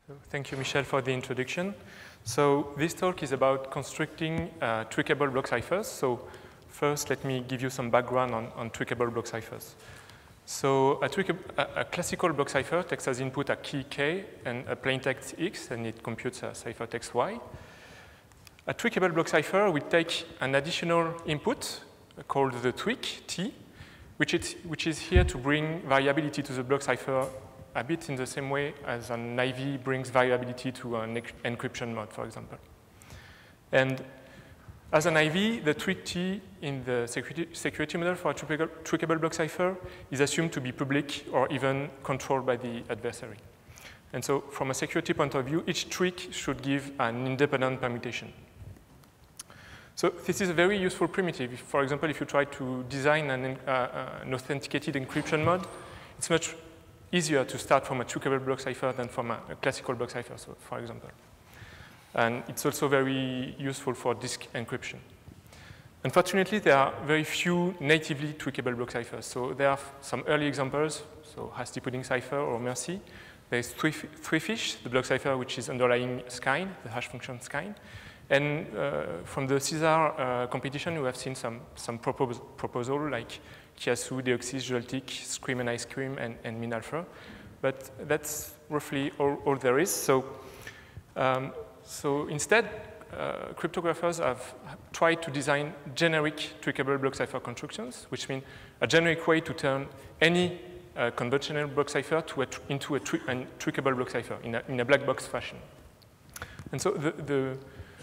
So thank you, Michel, for the introduction. So this talk is about constructing tweakable block ciphers. So first, let me give you some background on tweakable block ciphers. So a classical block cipher takes as input a key K and a plaintext X, and it computes a ciphertext Y. A tweakable block cipher will take an additional input called the tweak, T, which is here to bring variability to the block cipher a bit in the same way as an IV brings variability to an encryption mode, for example. And as an IV, the tweak T in the security model for a tweakable block cipher is assumed to be public or even controlled by the adversary. And so from a security point of view, each tweak should give an independent permutation. So this is a very useful primitive. For example, if you try to design an authenticated encryption mode, it's much easier to start from a tweakable block cipher than from a classical block cipher, so, for example. And it's also very useful for disk encryption. Unfortunately, there are very few natively tweakable block ciphers. So there are some early examples, so Hasty Pudding cipher or Mercy. There's Threefish, the block cipher which is underlying Skyne, the hash function Skyne. And from the Caesar competition, we have seen some proposal like Kiasu, Deoxys, Joltik, Scream and Ice Cream, and MinAlpha. But that's roughly all there is. So instead, cryptographers have tried to design generic tweakable block cipher constructions, which means a generic way to turn any conventional block cipher into a tweakable block cipher in a black box fashion. And so the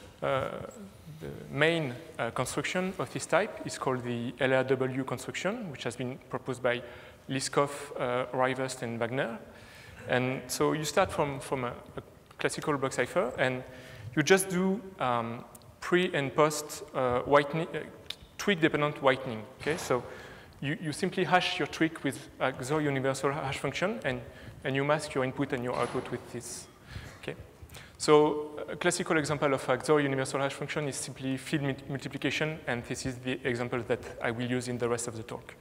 main construction of this type is called the LRW construction, which has been proposed by Liskov, Rivest, and Wagner. And so you start from a classical block cipher, and you just do pre and post tweak-dependent whitening. Okay, so you simply hash your tweak with a XOR universal hash function, and you mask your input and your output with this. Okay. So a classical example of a XOR universal hash function is simply field multiplication, and this is the example that I will use in the rest of the talk.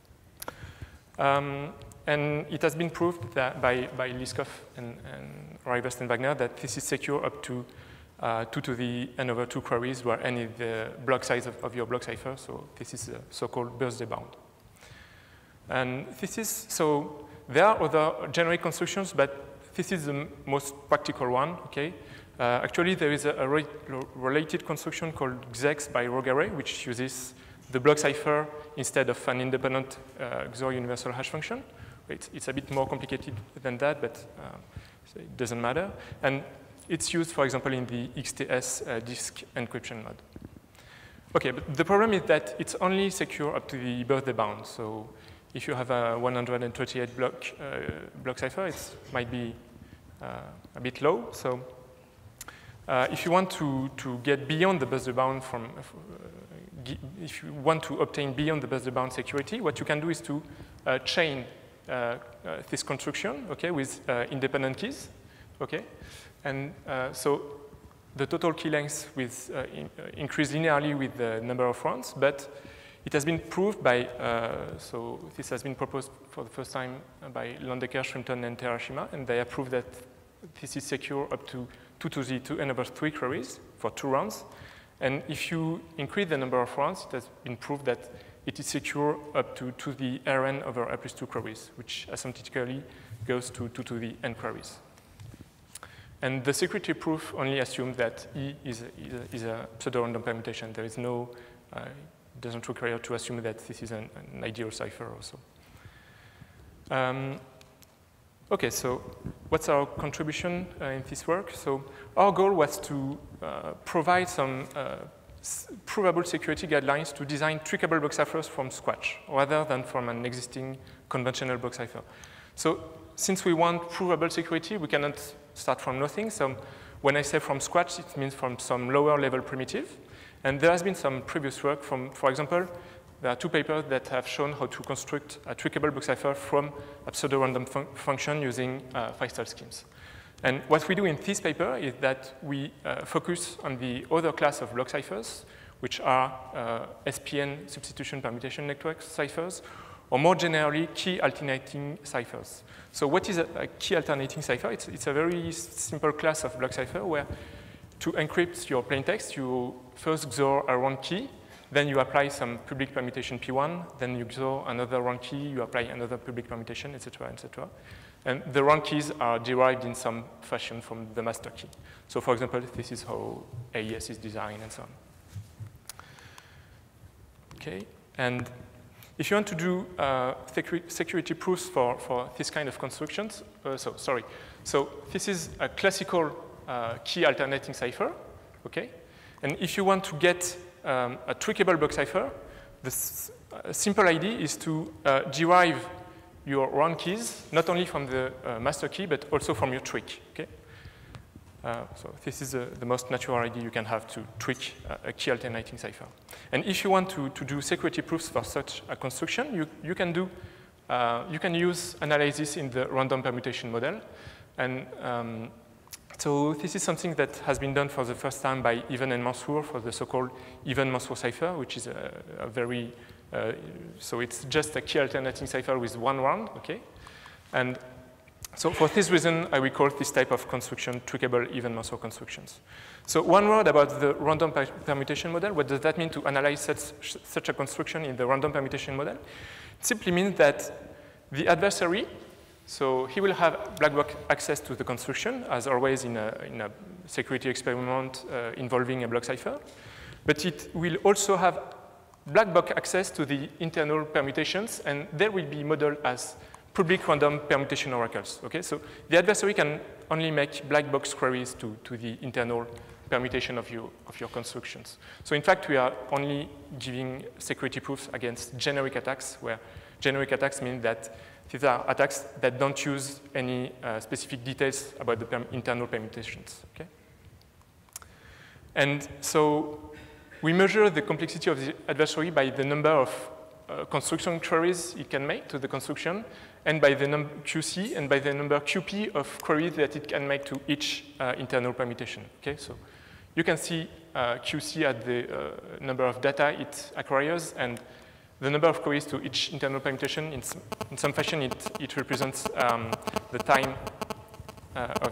And it has been proved that by Liskov and Rivest and Wagner that this is secure up to 2 to the n/2 queries, where n is the block size of your block cipher. So this is a so-called birthday bound. And this is, so there are other generic constructions, but this is the most practical one, okay? Actually, there is a related construction called XEX by Rogare, which uses the block cipher instead of an independent XOR universal hash function. It's a bit more complicated than that, but it doesn't matter. And it's used, for example, in the XTS disk encryption mode. Okay, but the problem is that it's only secure up to the birthday bound. So if you have a 138 block cipher, it might be a bit low. So if you want to get beyond the birthday bound if you want to obtain beyond the birthday bound security, what you can do is to chain this construction, okay, with independent keys, okay, and so the total key length with increase linearly with the number of rounds, but it has been proved by, so this has been proposed for the first time by Landecker, Shrimpton, and Terashima, and they have proved that this is secure up to 2 to the n/3 queries for 2 rounds. And if you increase the number of rounds, it has been proved that it is secure up to 2 to the Rn over r+2 queries, which asymptotically goes to 2 to the n queries. And the security proof only assumes that E is a pseudo-random permutation. There is no, it doesn't require to assume that this is an ideal cipher also. Okay, so what's our contribution in this work? So our goal was to provide some provable security guidelines to design tweakable block ciphers from scratch, rather than from an existing conventional block cipher. So since we want provable security, we cannot start from nothing. So when I say from scratch, it means from some lower level primitive. And there has been some previous work from, for example, there are 2 papers that have shown how to construct a tweakable block cipher from a pseudo-random function using Feistel schemes. And what we do in this paper is that we focus on the other class of block ciphers, which are SPN substitution permutation network ciphers, or more generally, key alternating ciphers. So what is a key alternating cipher? It's a very simple class of block cipher where to encrypt your plaintext, you first XOR a round key, then you apply some public permutation P1, then you XOR another round key, you apply another public permutation, etc., etc. And the round keys are derived in some fashion from the master key. So for example, this is how AES is designed and so on. Okay, and if you want to do security proofs for this kind of constructions, so this is a classical key alternating cipher, okay? And if you want to get a tweakable block cipher, the simple idea is to derive your round keys, not only from the master key, but also from your tweak, okay? So this is the most natural idea you can have to tweak a key alternating cipher. And if you want to do security proofs for such a construction, you can use analysis in the random permutation model. And so this is something that has been done for the first time by Even and Mansour for the so-called Even-Mansour cipher, which is a very, so it's just a key alternating cipher with one round, okay? And so for this reason, I will call this type of construction tweakable Even-Mansour constructions. So one word about the random permutation model. What does that mean to analyze such a construction in the random permutation model? It simply means that the adversary, so he will have black box access to the construction, as always in a security experiment involving a block cipher. But it will also have black box access to the internal permutations, and they will be modeled as public random permutation oracles. Okay, so the adversary can only make black box queries to the internal permutation of your constructions. So in fact, we are only giving security proofs against generic attacks, where generic attacks mean that these are attacks that don't use any specific details about the internal permutations. Okay? And so we measure the complexity of the adversary by the number of construction queries it can make to the construction, and by the number QC, and by the number QP of queries that it can make to each internal permutation. Okay, so you can see QC at the number of data it acquires, and the number of queries to each internal permutation. In some fashion, it represents the time of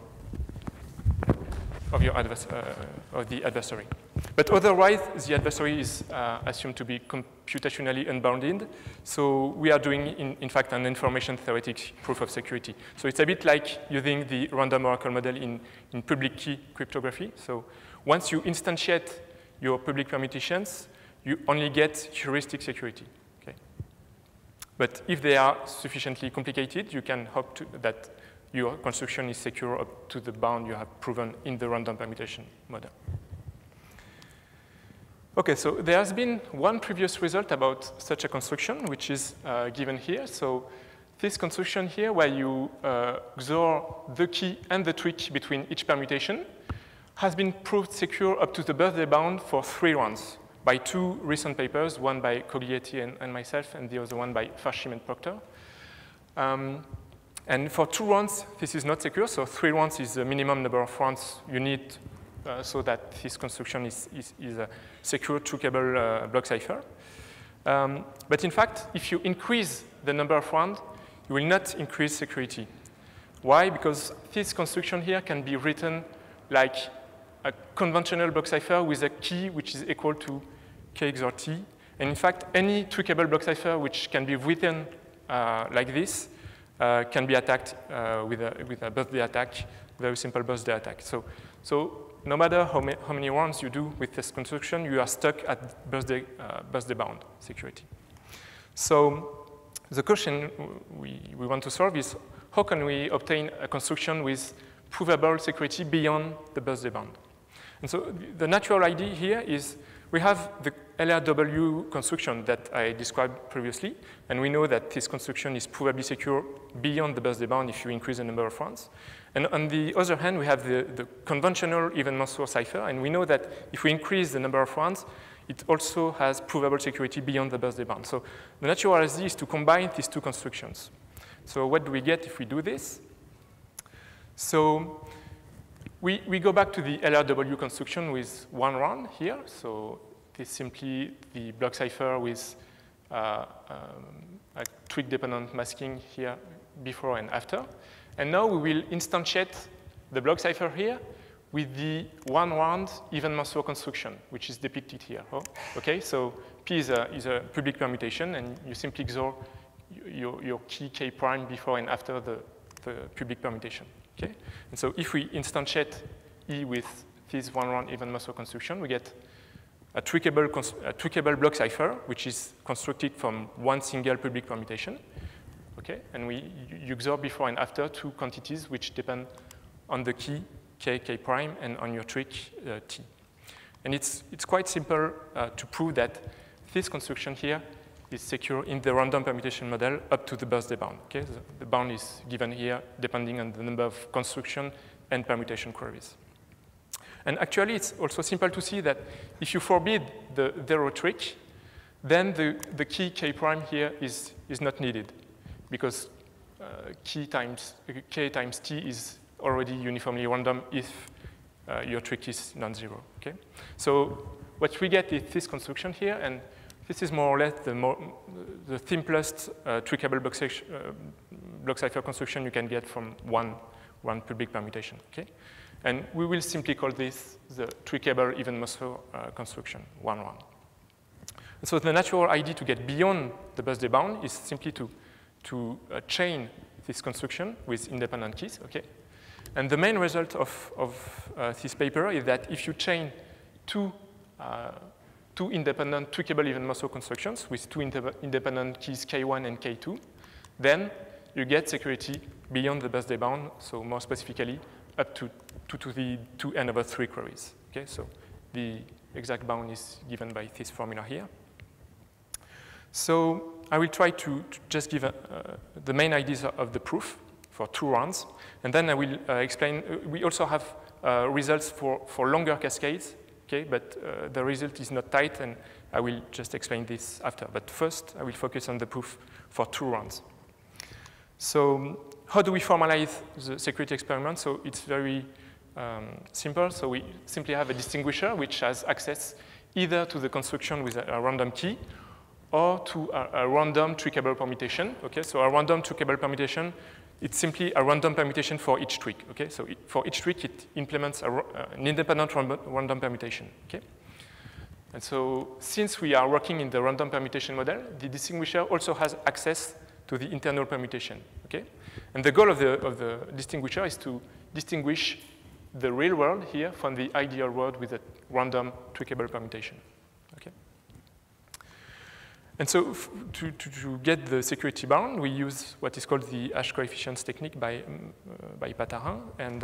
the adversary. But otherwise, the adversary is assumed to be computationally unbounded. So we are doing, in fact, an information theoretic proof of security. So it's a bit like using the random oracle model in public key cryptography. So once you instantiate your public permutations, you only get heuristic security. Okay? But if they are sufficiently complicated, you can hope that your construction is secure up to the bound you have proven in the random permutation model. Okay, so there has been one previous result about such a construction, which is given here. So this construction here, where you XOR the key and the tweak between each permutation, has been proved secure up to the birthday bound for 3 rounds by 2 recent papers, one by Coglietti and myself, and the other one by Farshim and Proctor. And for 2 rounds, this is not secure. So 3 rounds is the minimum number of rounds you need so that this construction is a secure, tweakable block cipher. But in fact, if you increase the number of rounds, you will not increase security. Why? Because this construction here can be written like a conventional block cipher with a key which is equal to K XOR T. And in fact, any tweakable block cipher which can be written like this can be attacked with a birthday attack, very simple birthday attack. So no matter how many rounds you do with this construction, you are stuck at birthday bound security. So the question we want to solve is, how can we obtain a construction with provable security beyond the birthday bound? And so the natural idea here is we have the LRW construction that I described previously, and we know that this construction is provably secure beyond the birthday bound if you increase the number of rounds. And on the other hand, we have the conventional Even-Mansour cipher, and we know that if we increase the number of rounds, it also has provable security beyond the birthday bound. So the natural idea is to combine these 2 constructions. So what do we get if we do this? So we go back to the LRW construction with 1 round here. So this is simply the block cipher with tweak-dependent masking here before and after. And now we will instantiate the block cipher here with the one-round even-Merceau construction, which is depicted here. Oh, okay, so P is a public permutation, and you simply XOR your key K prime before and after the public permutation. Okay, and so if we instantiate E with this one-round even-Merceau construction, we get a tweakable block cipher, which is constructed from one single public permutation. Okay, and you XOR before and after two quantities which depend on the key K, K prime, and on your tweak T. And it's quite simple to prove that this construction here is secure in the random permutation model up to the birthday bound. Okay, the bound is given here depending on the number of construction and permutation queries. And actually, it's also simple to see that if you forbid the zero tweak, then the key K prime here is not needed, because K times T is already uniformly random if your tweak is non-zero. Okay? So what we get is this construction here, and this is more or less the simplest tweakable block cipher construction you can get from one public permutation. Okay? And we will simply call this the tweakable even-Merceau construction, 1-1. So the natural idea to get beyond the birthday bound is simply to chain this construction with independent keys. Okay? And the main result of this paper is that if you chain two independent tweakable even-Merceau constructions with two independent keys K1 and K2, then you get security beyond the birthday bound, so more specifically, up to the 2n/3 queries. Okay, so the exact bound is given by this formula here. So I will try to just give the main ideas of the proof for 2 rounds, and then I will explain. We also have results for longer cascades, okay, but the result is not tight, and I will just explain this after. But first, I will focus on the proof for 2 rounds. So how do we formalize the security experiment? So it's very simple. So we simply have a distinguisher which has access either to the construction with a random key or to a random tweakable permutation. Okay, so a random tweakable permutation, it's simply a random permutation for each tweak. Okay, so for each tweak, it implements an independent random permutation. Okay, and so since we are working in the random permutation model, the distinguisher also has access to the internal permutation. Okay, and the goal of the distinguisher is to distinguish the real world here from the ideal world with a random tweakable permutation. Okay. And so to get the security bound, we use what is called the hash coefficients technique by Patarin. And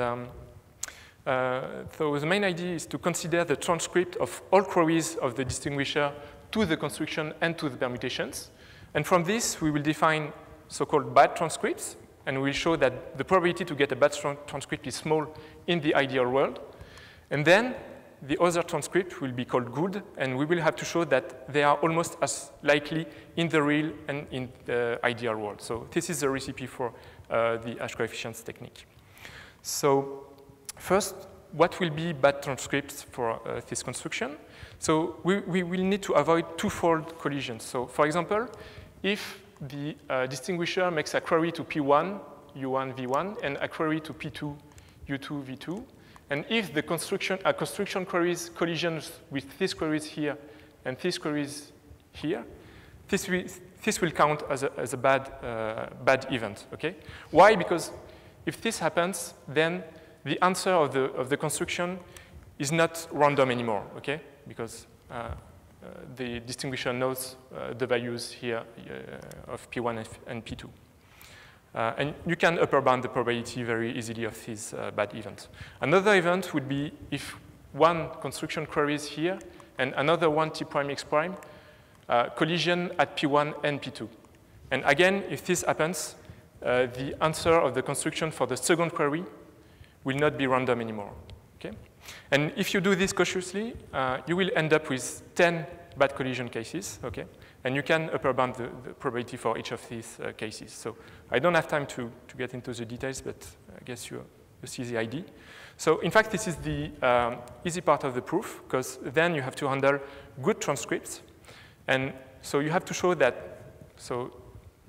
so the main idea is to consider the transcript of all queries of the distinguisher to the construction and to the permutations. And from this, we will define so-called bad transcripts, and we will show that the probability to get a bad transcript is small in the ideal world. And then the other transcript will be called good, and we will have to show that they are almost as likely in the real and in the ideal world. So this is the recipe for the hash coefficients technique. So first, what will be bad transcripts for this construction? So we will need to avoid twofold collisions. So for example, if the distinguisher makes a query to P1, U1, V1, and a query to P2, U2, V2, and if the construction queries collisions with these queries here and these queries here, this will count as a bad event. Okay? Why? Because if this happens, then the answer of the construction is not random anymore. Okay? Because the distinguisher knows the values here of P1 and P2. And you can upper bound the probability very easily of these bad events. Another event would be if one construction queries here and another one T prime X prime collision at P1 and P2. And again, if this happens, the answer of the construction for the second query will not be random anymore. Okay? And if you do this cautiously, you will end up with 10 bad collision cases. Okay? And you can upper bound the probability for each of these cases. So I don't have time to get into the details, but I guess you see the idea. So in fact, this is the easy part of the proof, because then you have to handle good transcripts. And so you have to show that, so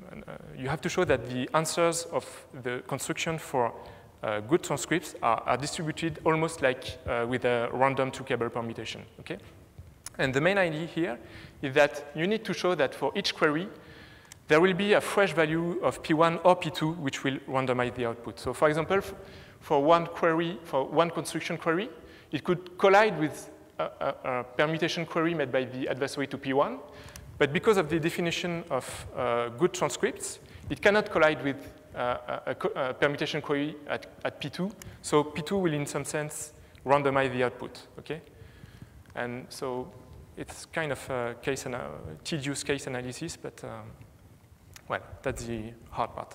you have to show that the answers of the construction for good transcripts are distributed almost like with a random two-cable permutation, okay? And the main idea here is that you need to show that for each query, there will be a fresh value of P1 or P2, which will randomize the output. So for example, for one query, for one construction query, it could collide with a permutation query made by the adversary to P1, but because of the definition of good transcripts, it cannot collide with a permutation query at P2. So P2 will, in some sense, randomize the output, okay? And so it's kind of a tedious case analysis, but well, that's the hard part.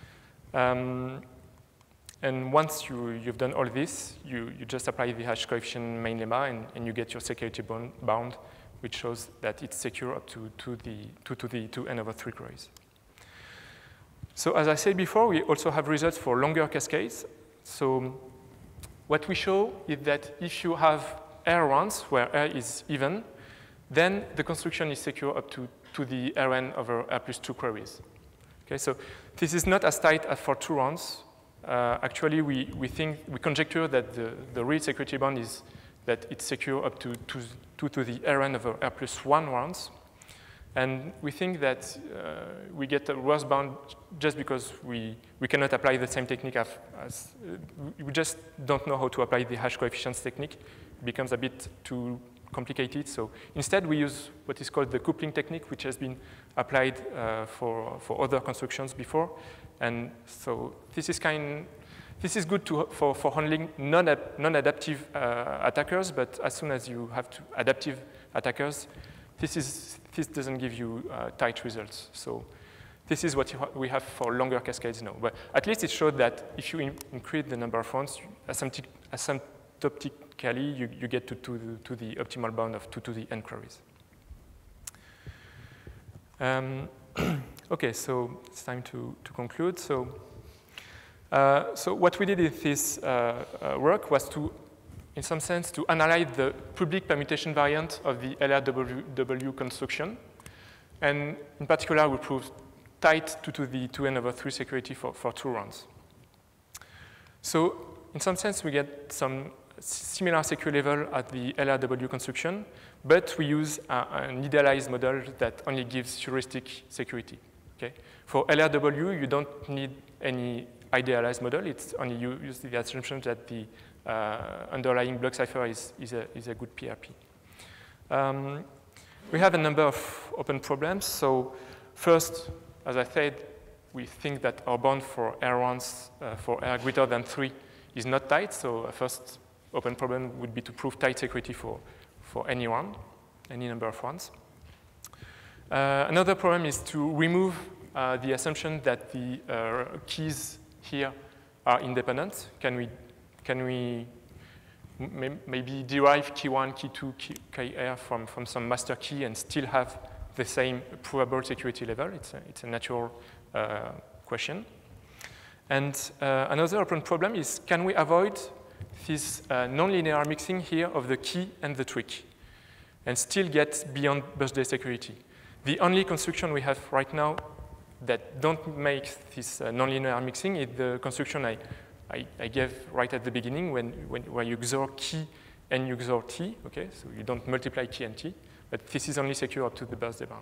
And once you've done all this, you just apply the hash coefficient main lemma, and you get your security bound, which shows that it's secure up to 2 to the 2n/3 queries. So as I said before, we also have results for longer cascades. So what we show is that if you have R runs where R is even, then the construction is secure up to the Rn over R plus 2 queries. Okay, so this is not as tight as for 2 rounds. Actually, we conjecture that the real security bound is that it's secure up to 2 to the Rn over R plus 1 rounds. And we think that we get a worse bound just because we cannot apply the same technique as we just don't know how to apply the hash coefficients technique. It becomes a bit too complicated. So instead, we use what is called the coupling technique, which has been applied for other constructions before. And so this is good for handling non-adaptive attackers, but as soon as you have adaptive attackers, this doesn't give you tight results. So this is what we have for longer cascades now. But at least it showed that if you increase the number of rounds, asymptotically, you get to the optimal bound of 2 to the n queries. OK, so it's time to conclude. So what we did in this work was to, in some sense, to analyze the public permutation variant of the LRWW construction. And in particular, we proved tight 2 to the 2n/3 security for 2 rounds. So in some sense, we get some similar secure level at the LRW construction, but we use an idealized model that only gives heuristic security. Okay? For LRW, you don't need any idealized model. It's only you use the assumption that the underlying block cipher is a good PRP. We have a number of open problems. So first, as I said, we think that our bound for R rounds for R greater than 3 is not tight. So a first open problem would be to prove tight security for any round, any number of rounds. Another problem is to remove the assumption that the keys here are independent. Can we maybe derive key 1, key 2, key R from some master key and still have the same provable security level? It's a natural question. And another open problem is, can we avoid this nonlinear mixing here of the key and the tweak and still get beyond birthday security? The only construction we have right now that don't make this nonlinear mixing is the construction I gave right at the beginning where you XOR key and you XOR T, okay? So you don't multiply key and T, but this is only secure up to the birthday bound.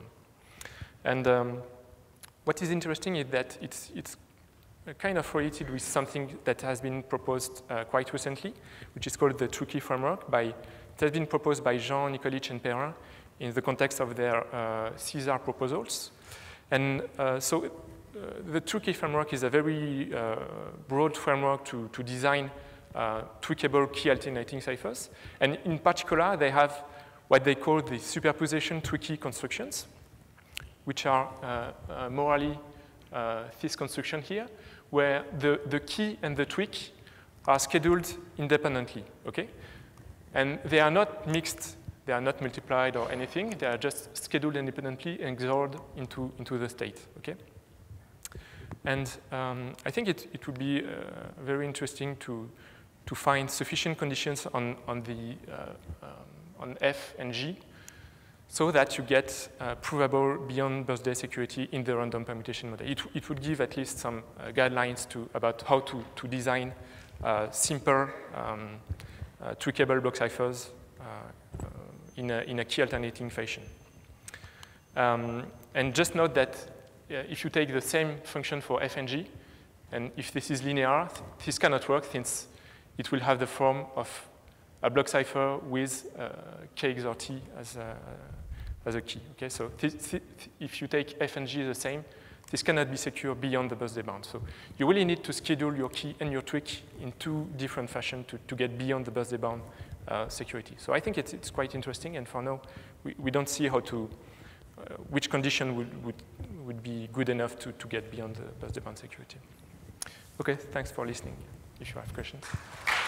And what is interesting is that it's kind of related with something that has been proposed quite recently, which is called the True Key Framework. It has been proposed by Jean, Nikolic, and Perrin in the context of their CSAR proposals. And so the True Key Framework is a very broad framework to design tweakable key alternating ciphers. And in particular, they have what they call the superposition true key constructions, which are morally this construction here, where the key and the tweak are scheduled independently, okay? And they are not mixed, they are not multiplied or anything, they are just scheduled independently and XORed into the state, okay? And I think it would be very interesting to find sufficient conditions on F and G so that you get provable beyond birthday security in the random permutation model. It would give at least some guidelines about how to design simple tweakable block ciphers in a key alternating fashion. And just note that if you take the same function for f and g, and if this is linear, this cannot work since it will have the form of a block cipher with k XOR t as a key. Okay, so if you take f and g the same, this cannot be secure beyond the birthday bound. So you really need to schedule your key and your tweak in two different fashions to get beyond the birthday bound security. So I think it's quite interesting, and for now, we don't see how to, which condition would be good enough to get beyond the birthday bound security. Okay, thanks for listening. If you have questions.